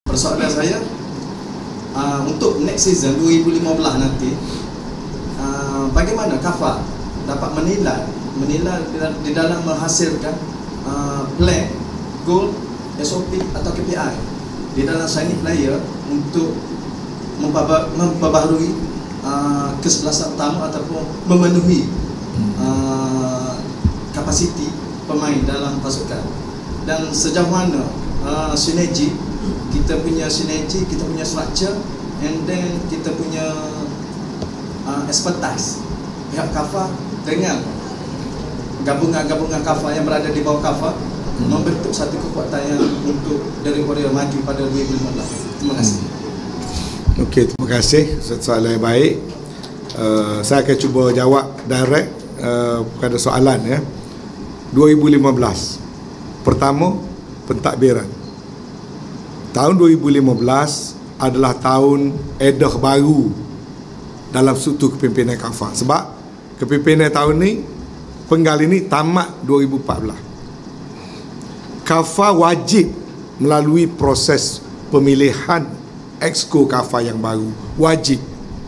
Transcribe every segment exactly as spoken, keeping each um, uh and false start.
Persoalan saya, uh, untuk next season dua ribu lima belas nanti, uh, bagaimana K A F A dapat menilai menilai di dalam menghasilkan uh, plan, goal, S O P atau K P I di dalam signing player untuk memperbaharui uh, kesebelasan utama ataupun memenuhi uh, kapasiti pemain dalam pasukan, dan sejauh mana uh, sinergi kita punya sinergi, kita punya structure, and then kita punya uh, expertise pihak K A F A dengan gabungan-gabungan K A F A yang berada di bawah K A F A hmm. membentuk satu kekuatan yang untuk dari Warrior maju pada dua ribu lima belas. Terima kasih. Okey, terima kasih. Soalan yang baik. Uh, saya akan cuba jawab direct uh, pada soalan ya. dua ribu lima belas. Pertama, pentadbiran. Tahun dua ribu lima belas adalah tahun edah baru dalam struktur kepimpinan K A F A. Sebab kepimpinan tahun ni, penggal ini tamat dua ribu empat belas. K A F A wajib melalui proses pemilihan Exco K A F A yang baru. Wajib.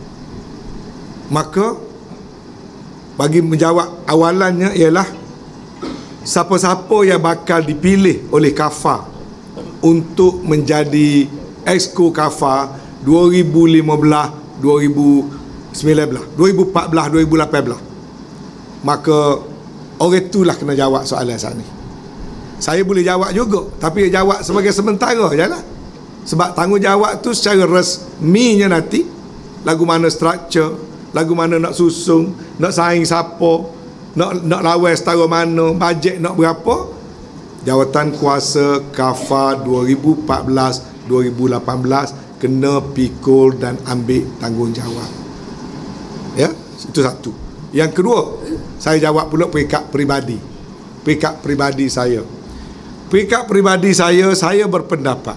Maka bagi menjawab awalannya ialah siapa-siapa yang bakal dipilih oleh K A F A untuk menjadi Exco K A F A dua ribu lima belas, dua ribu sembilan belas, dua ribu empat belas, dua ribu lapan belas. Maka orang itulah kena jawab soalan saat ni. Saya boleh jawab juga, tapi jawab sebagai sementara je lah. Sebab tanggungjawab tu secara resminya nanti, lagu mana structure, lagu mana nak susung, nak saing siapa, nak nak lawan setara mana, bajet nak berapa, jawatan kuasa K A F A dua ribu empat belas dua ribu lapan belas kena pikul dan ambil tanggungjawab. Ya, itu satu. Yang kedua, saya jawab pula peringkat peribadi. Peringkat peribadi saya. Peringkat peribadi saya, saya berpendapat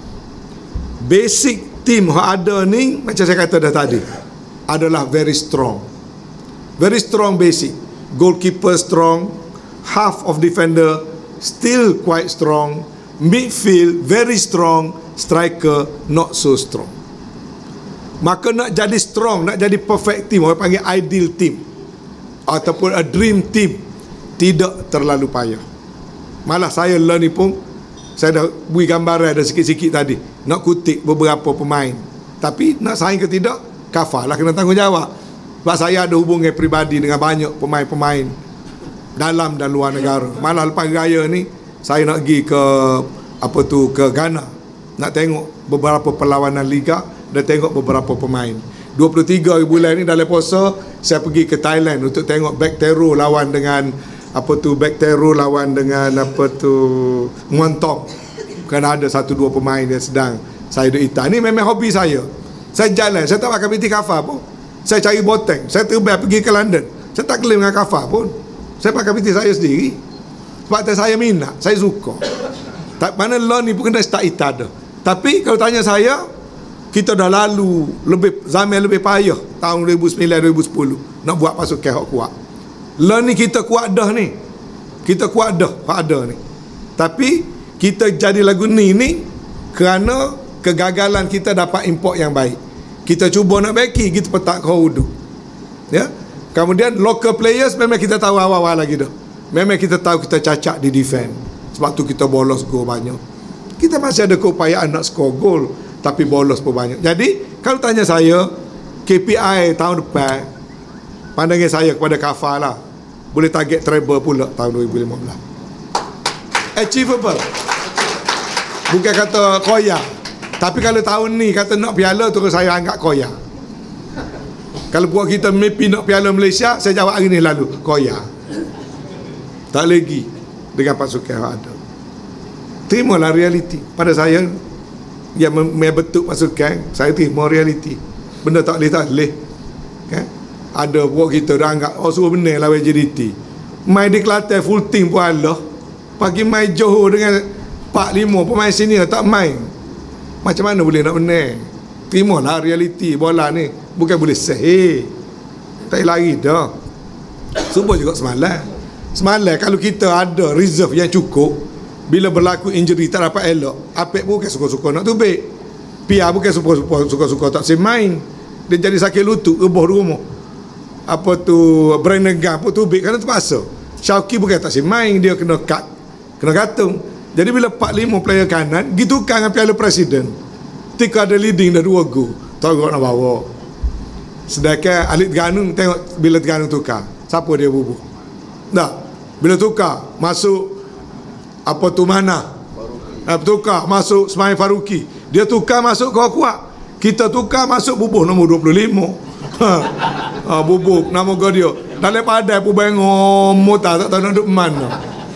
basic team yang ada ni, macam saya kata dah tadi, adalah very strong. Very strong basic. Goalkeeper strong, half of defender still quite strong, midfield very strong, striker not so strong. Maka nak jadi strong, nak jadi perfect team, orang panggil ideal team ataupun a dream team, tidak terlalu payah. Malah saya learn ni pun, saya dah beri gambaran ada sikit-sikit tadi, nak kutip beberapa pemain, tapi nak saing ke tidak, K A F A lah kena tanggungjawab. Sebab saya ada hubungan peribadi dengan banyak pemain-pemain dalam dan luar negara. Malah lepas raya ni saya nak pergi ke apa tu ke Ghana, nak tengok beberapa perlawanan liga dan tengok beberapa pemain. dua puluh tiga bulan ni dalam puasa saya pergi ke Thailand untuk tengok Back Terror lawan dengan apa tu Back Terror lawan dengan apa tu Muang Thong. Kerana ada satu dua pemain yang sedang saya duk ita. Ni memang hobi saya. Saya jalan, saya tak pakai P T K A F A pun. Saya cari boteng, saya terbang pergi ke London. Saya tak claim dengan K A F A pun. Saya pakai P T saya sendiri. Sebab saya minat, saya suka. Tak mana loan ni pun kena start ita dah. Tapi kalau tanya saya, kita dah lalu lebih zaman lebih payah tahun dua ribu sembilan dua ribu sepuluh nak buat pasukan hak kuat. Loan ni kita kuat dah ni. Kita kuat dah hak ada ni. Tapi kita jadi lagu ni ni kerana kegagalan kita dapat import yang baik. Kita cuba nak baiki, kita petak kau duduk. Ya. Kemudian local players memang kita tahu awal-awal lagi dah. Memang kita tahu kita cacat di defend. Sebab tu kita bolos gol banyak. Kita masih ada keupayaan nak score gol, tapi bolos pun banyak. Jadi kalau tanya saya K P I tahun depan, pandangan saya kepada K A F A lah, boleh target treble pula tahun dua ribu lima belas. Achievable. Bukan kata koyak. Tapi kalau tahun ni kata nak piala, terus saya anggap koyak. Kalau buat kita mimpi nak piala Malaysia, saya jawab hari ni lalu koyak. Tak lagi dengan pasukan yang ada. Terimalah realiti. Pada saya yang membentuk pasukan, saya terima realiti. Benda tak boleh tak boleh. Kan? Ada buat kita dah anggap oh suruh benar lawan J D T. Main di Kelantan full team pun Allah. Pagi main Johor dengan empat lima pemain senior tak main. Macam mana boleh nak benar? Terimalah realiti bola ni. Bukan boleh sahih. Tak lari dah. Semua juga semalam. Semalam kalau kita ada reserve yang cukup, bila berlaku injury tak dapat elok, Apek pun bukan suka-suka nak tubik. P R bukan suka-suka tak semain. Dia jadi sakit lutut, reboh rumah. Apa tu brain negang apa tu big kerana terpaksa. Syauqi bukan tak semain, dia kena cut, kena gantung. Jadi bila empat lima player kanan gitu kan dengan Piala Presiden. Tika ada leading dah dua gol. Tolong nak bawa. Sedangkan Alit Terengganu tengok bila Terengganu tukar. Siapa dia bubuh? Tak. Bila tukar masuk apa tu mana? Apa tukar masuk Ismail Faruqi. Dia tukar masuk kuat-kuat. Kita tukar masuk bubuh nombor dua puluh lima. Ha, bubuh nama kau dia. Dalam padai pun bengong mota tak tahu nak duduk mana.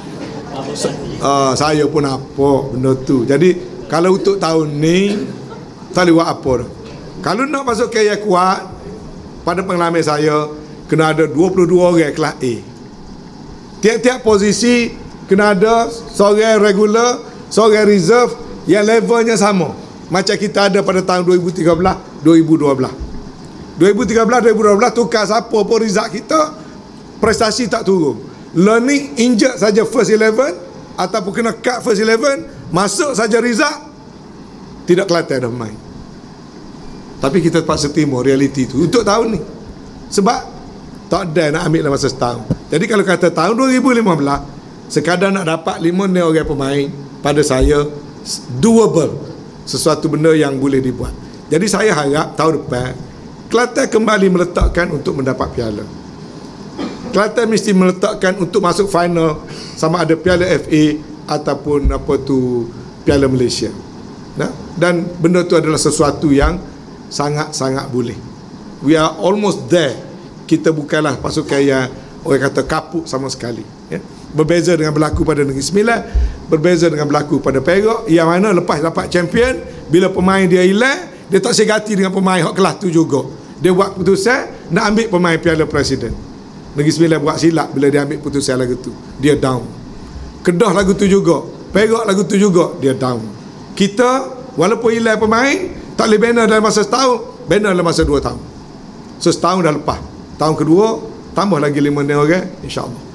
Uh, saya pun apa benda tu. Jadi kalau untuk tahun ni tak boleh buat apa dah. Kalau nak masuk kaya kuat, pada pengalaman saya kena ada dua puluh dua orang kelas A. Tiap-tiap posisi kena ada seorang regular, seorang reserve yang levelnya sama. Macam kita ada pada tahun dua ribu tiga belas, dua ribu dua belas. dua ribu tiga belas, dua ribu dua belas tukar siapa pun result kita, prestasi tak turun. Learning inject saja first eleven ataupun kena cut first eleven, masuk saja result, tidak Kelantan dah main. Tapi kita terpaksa terima realiti itu untuk tahun ni. Sebab tak ada nak ambil dalam masa setahun. Jadi kalau kata tahun dua ribu lima belas, sekadar nak dapat lima orang pemain, pada saya doable, sesuatu benda yang boleh dibuat. Jadi saya harap tahun depan Kelantan kembali meletakkan untuk mendapat piala. Kelantan mesti meletakkan untuk masuk final, sama ada Piala F A ataupun apa tu Piala Malaysia. Nah, dan benda tu adalah sesuatu yang sangat-sangat boleh. We are almost there. Kita bukanlah pasukan yang orang kata kapuk sama sekali, ya. Berbeza dengan berlaku pada Negeri Sembilan, berbeza dengan berlaku pada Perak, yang mana lepas dapat champion, bila pemain dia hilang, dia tak segati dengan pemain hak kelas tu juga. Dia buat keputusan nak ambil pemain Piala Presiden. Negeri Sembilan buat silap bila dia ambil keputusan lagu tu, dia down. Kedah lagu tu juga, Perak lagu tu juga, dia down. Kita walaupun hilang pemain, tak boleh bina dalam masa setahun, bina dalam masa dua tahun. So setahun dah lepas. Tahun kedua tambah lagi lima orang, insya-Allah.